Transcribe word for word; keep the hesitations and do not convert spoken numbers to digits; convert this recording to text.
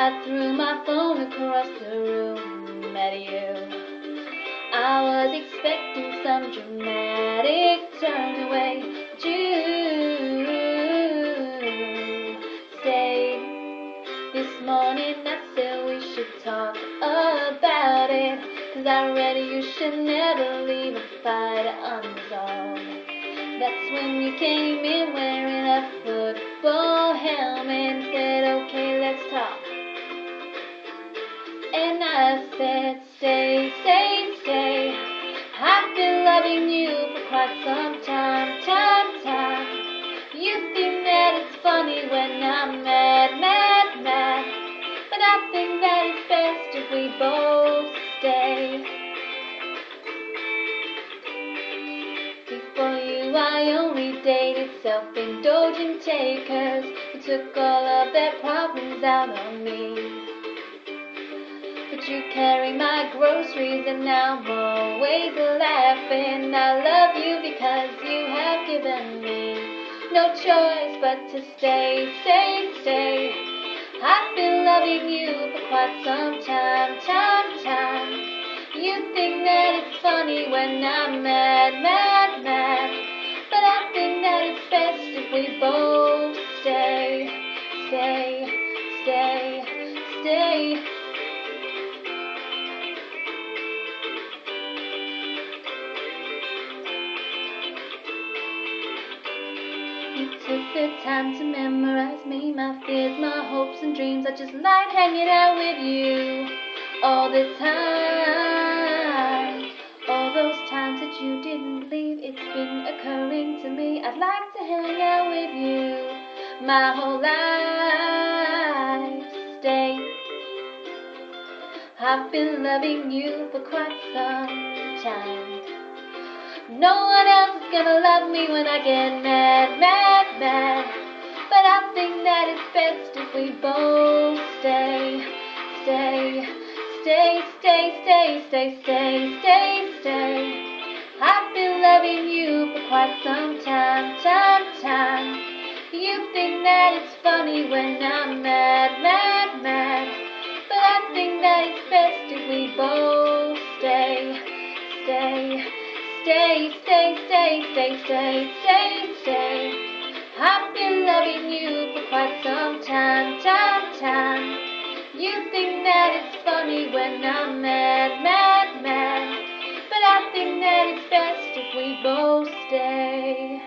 I threw my phone across the room at you. I was expecting some dramatic turn away, but you stayed. This morning I said we should talk about it, 'cause I read you should never leave a fight unresolved. That's when you came in wearing a football helmet and said, okay, let's talk. And I said, stay, stay, stay. I've been loving you for quite some time, time, time. You think that it's funny when I'm mad, mad, mad. But I think that it's best if we both stay. Before you I only dated self-indulgent takers who took all of their problems out on me. But you carry my groceries and now I'm always laughing. I love you because you have given me no choice but to stay, stay, stay. I've been loving you for quite some time, time, time. You think that it's funny when I'm mad, mad, mad. But I think that it's best if we both stay, stay, stay, stay. You took the time to memorize me, my fears, my hopes and dreams. I just like hanging out with you all the time. All those times that you didn't leave, it's been occurring to me. I'd like to hang out with you my whole life. Stay. I've been loving you for quite some time. No one else is gonna love me when I get mad, mad, mad. But I think that it's best if we both stay, stay, stay, stay, stay, stay, stay, stay, stay. I've been loving you for quite some time, time, time. You think that it's funny when I'm mad, mad, mad. But I think that it's best if we both stay, stay. Stay, stay, stay, stay, stay, stay, stay. I've been loving you for quite some time, time, time. You think that it's funny when I'm mad, mad, mad. But I think that it's best if we both stay.